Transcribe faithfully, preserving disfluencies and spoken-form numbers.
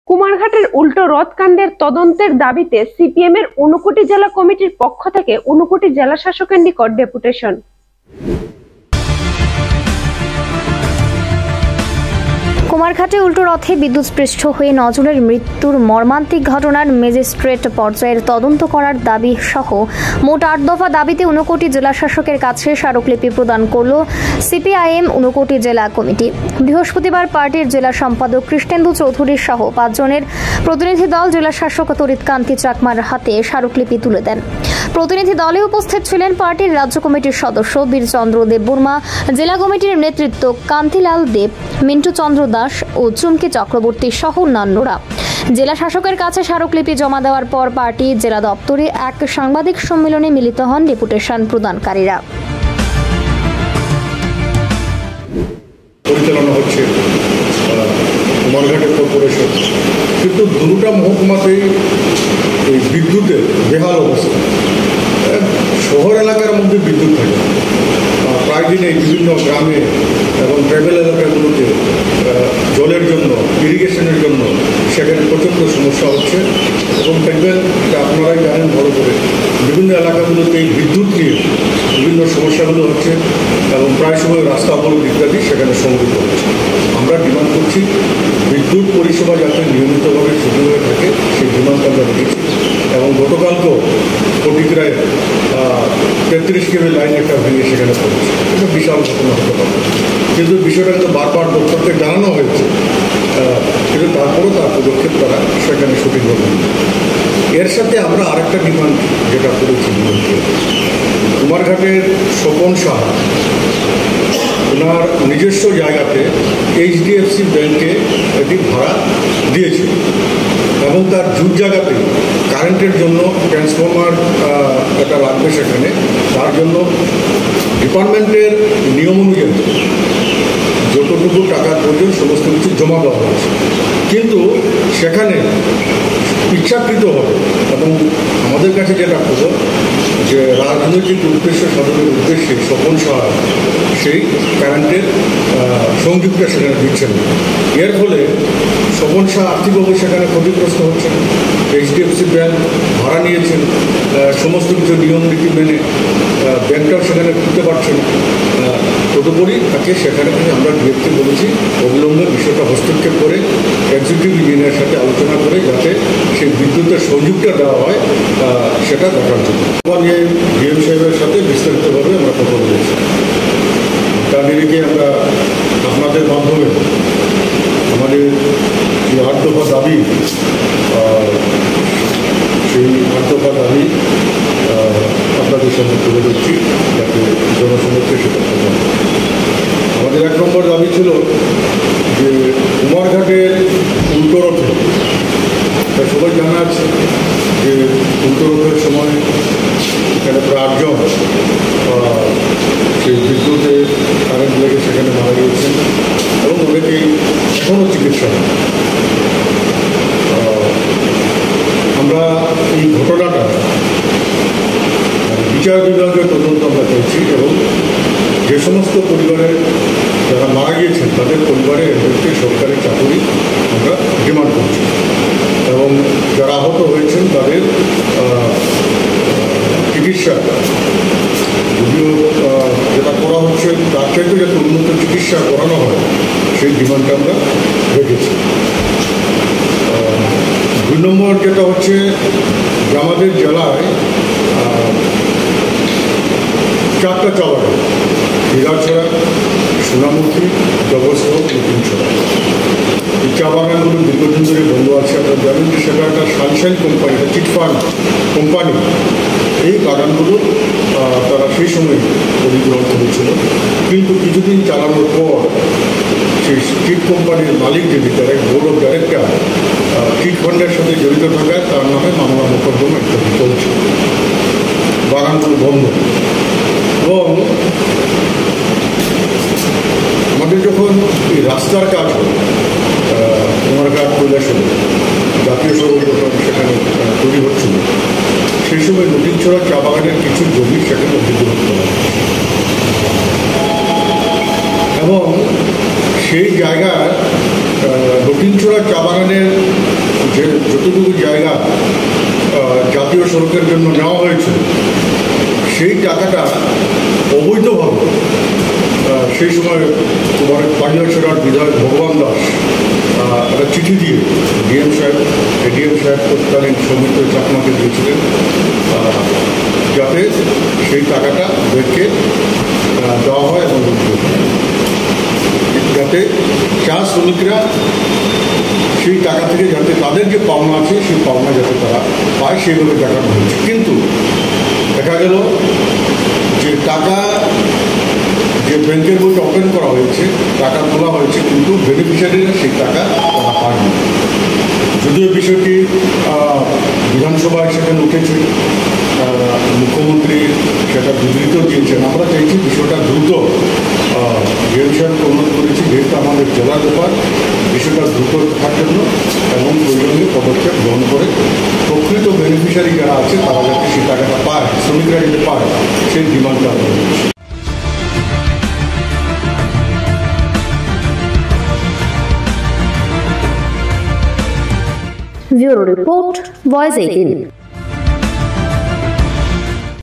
কুমারঘাটের উল্টো রথকাণ্ডের তদন্তের দাবিতে সিপিএমের ঊনকোটি জেলা কমিটির পক্ষ থেকে ঊনকোটি জেলা শাসকের নিকট ডেপুটেশন। কুমারঘাটে উল্টো রথে বিদ্যুৎস্পৃষ্ট হয়ে নজনের মৃত্যুর মর্মান্তিক ঘটনার ম্যাজিস্ট্রেট পর্যায়ের তদন্ত করার দাবি সহ মোট আট দফা দাবিতে ঊনকোটি জেলা শাসকের কাছে স্মারকলিপি প্রদান করল সিপিআইএম ঊনকোটি জেলা কমিটি। বৃহস্পতিবার পার্টির জেলা সম্পাদক কৃষ্ণেন্দু চৌধুরী সহ পাঁচজনের প্রতিনিধি দল জেলা শাসক তরিৎ কান্তি চাকমার হাতে স্মারকলিপি তুলে দেন। প্রতিনিধি দলে উপস্থিত ছিলেন পার্টির রাজ্য কমিটির সদস্য বীরচন্দ্র দেববর্মা, জেলা কমিটির নেতৃত্ব কান্তিলাল দেব, মিন্টু চন্দ্র দাস ও চুমকি চক্রবর্তী সহ অন্যান্যরা। জেলা শাসকের কাছে স্মারকলিপি জমা দেওয়ার পর পার্টি জেলা দপ্তরে এক সাংবাদিক সম্মেলনে মিলিত হন ডেপুটেশন প্রদানকারীরা। পরিচালনা হচ্ছে কুমারঘাটের কর্পোরেশন, কিন্তু দুটা মহকুমাতেই এই বিদ্যুতের বেহাল অবস্থা। শহর এলাকার মধ্যে বিদ্যুৎ থাকে, প্রায় দিনে বিভিন্ন গ্রামে এবং ট্রাইবেল এলাকাগুলোতে জলের জন্য, ইরিগেশনের জন্য সেখানে প্রচণ্ড সমস্যা হচ্ছে। এবং দেখবেন যে আপনারাই জানেন ভালো করে, বিভিন্ন এলাকাগুলোতে এই বিদ্যুৎ নিয়ে বিভিন্ন সমস্যাগুলো হচ্ছে এবং প্রায় সময় রাস্তা অবরোধ ইত্যাদি সেখানে সংযুক্ত হচ্ছে। আমরা ডিমান্ড করছি বিদ্যুৎ পরিষেবা যাতে নিয়মিতভাবে শুরু হয়ে থাকে, সেই ডিমান্ড আমরা রেখেছি। এবং গতকালকেও ফটিকরায় তেত্রিশ কেবি লাইন একটা ভেঙে সেখানে পড়েছে। এটা বিশাল ঘটনা হতে পারে, কিন্তু বিষয়টা কিন্তু বারবার দপ্তরকে জানানো হয়েছে, কিন্তু তারপরেও তার পদক্ষেপ করা সেখানে সঠিকভাবে। এর সাথে আমরা আরেকটা ডিমান্ড যেটা করেছি, কুমারঘাটের স্বপন সাহা ওনার নিজস্ব জায়গাতে এইচডিএফসি ব্যাংকে এটি ভাড়া দিয়েছে এবং তার জুট জায়গাতে কারেন্টের জন্য ট্রান্সফরমার এটা লাগবে সেখানে। তার জন্য ডিপার্টমেন্টের নিয়ম অনুযায়ী যতটুকু টাকার প্রয়োজন সমস্ত কিছু জমা দেওয়া হয়েছে, কিন্তু সেখানে ইচ্ছাকৃত হবে এবং আমাদের কাছে যেটা খবর যে রাজনৈতিক উদ্দেশ্য সাধনের উদ্দেশ্যে স্বপন সাহা সেই কারেন্টের সংযুক্ত সেখানে দিচ্ছেন। এর ফলে স্বপন সাহা আর্থিকভাবে সেখানে ক্ষতিগ্রস্ত হচ্ছেন। এইচডিএফসি ব্যাংক ভাড়া নিয়েছেন, সমস্ত কিছু নিয়ম নীতি মেনে ব্যাংকটাও সেখানে খুলতে পারছেন। তদুপরি তাকে সেখানে থেকে আমরা ডিরেক্টলি বলেছি অবিলম্বে বিষয়টা হস্তক্ষেপ করে এক্সিকিউটিভ ইঞ্জিনিয়ারের সাথে আলোচনা করে যাতে সেই বিদ্যুতের সংযুক্তটা দেওয়া হয় সেটা দেখার জন্য নিয়ে ডিএম সাহেবের সাথে বিস্তারিতভাবে আমরা কথা বলেছি। তার নিরিখে আমরা আপনাদের মাধ্যমে আমাদের যে আট দফা দাবি, সেই আট দফা দাবি আপনাদের সামনে তুলে দিচ্ছি যাতে জনসমক্ষে সেটা থাকে। আমাদের এক নম্বর দাবি ছিল যে কুমারঘাটের উল্টো রথে, সবাই জানা আছে যে উল্টো রথের সময় এখানে প্রায় আটজন সেই বিদ্যুতে কারেন্ট লেগে সেখানে মারা গিয়েছেন এবং অনেকেই এখনও চিকিৎসা নেই। আমরা এই ঘটনাটা বিচার বিভাগের তদন্ত আমরা চাইছি এবং যে সমস্ত পরিবারের যারা মারা গিয়েছেন তাদের পরিবারের এদেরকে সরকারি চাকরি আমরা ডিমান্ড করছি এবং যারা আহত হয়েছেন তাদের চিকিৎসা যদিও যেটা করা হচ্ছে তার চাইতে যাতে উন্নত চিকিৎসা করানো হয় সেই ডিমান্ডটা আমরা রেখেছি। দুই নম্বর যেটা হচ্ছে যে আমাদের জেলায় চারটা চা বাগান, হীরাছড়া, সোনামুখী, জগৎসহ, নতুনছড়া, এই চা বাগানগুলো দীর্ঘদিন ধরে বন্ধ আছে। আপনারা জানেন যে সেটা একটা সানশাইন কোম্পানি, একটা চিটফান্ড কোম্পানি। এই বাগানগুলো তারা সেই সময় অধিগ্রহণ করেছিল, কিন্তু কিছুদিন চালানোর পর সেই চিট কোম্পানির মালিক যিনি, তার এক বোর্ড অফ ডাইরেক্টর চিট ফান্ডের সাথে জড়িত থাকায় তার নামে মামলা মোকদ্দমা ইত্যাদি চলছে, বাগানগুলো বন্ধ। এবং আমাদের যখন এই রাস্তার কাজ হয় কুমারঘাট কৈলাসহর জাতীয় সড়ক যখন সেখানে তৈরি হচ্ছিল, সেই সময় নদীছড়া চা বাগানের কিছু জমি সেখানে অধিগ্রহণ করা হয় এবং সেই জায়গার দক্ষিণছড়া চা বাগানের যে যতটুকু জায়গা জাতীয় সড়কের জন্য নেওয়া হয়েছিল সেই টাকাটা অবৈধভাবে সেই সময় তোমার পাঞ্জাবছড়ার বিধায়ক ভগবান দাস একটা চিঠি দিয়ে ডিএম সাহেব এডিএম সাহেব তৎকালীন সৌমিত্র চাকমাকে দিয়েছিলেন যাতে সেই টাকাটা ব্যাংকে দেওয়া হয় এবং যাতে চা শ্রমিকরা সেই টাকা থেকে যাতে তাদের যে পাওনা আছে সেই পাওনা যাতে তারা পায় সেইভাবে দেখানো হয়েছে। কিন্তু দেখা গেল যে টাকা যে ব্যাংকের বইটা ওপেন করা হয়েছে, টাকা তোলা হয়েছে, কিন্তু বেনিফিশিয়ারিরা সেই টাকা তারা পায়নি। যদিও বিষয়টি বিধানসভায় সেখানে উঠেছে, মুখ্যমন্ত্রী সেটা বিবৃত দিয়েছেন। আমরা চাইছি বিষয়টা দ্রুত ডিএম সাহেবকে অনুরোধ করেছি, যেহেতু আমাদের জেলার ব্যাপার, বিষয়টা দ্রুত থাকার জন্য এবং প্রয়োজনীয় পদক্ষেপ গ্রহণ করে প্রকৃত বেনিফিশিয়ারি যারা আছে তারা যাতে সেই টাকাটা পায়, শ্রমিকরা যাতে পায়, সেই ডিমান্ডটা আমরা করছি। Bureau Report, Voice eighteen.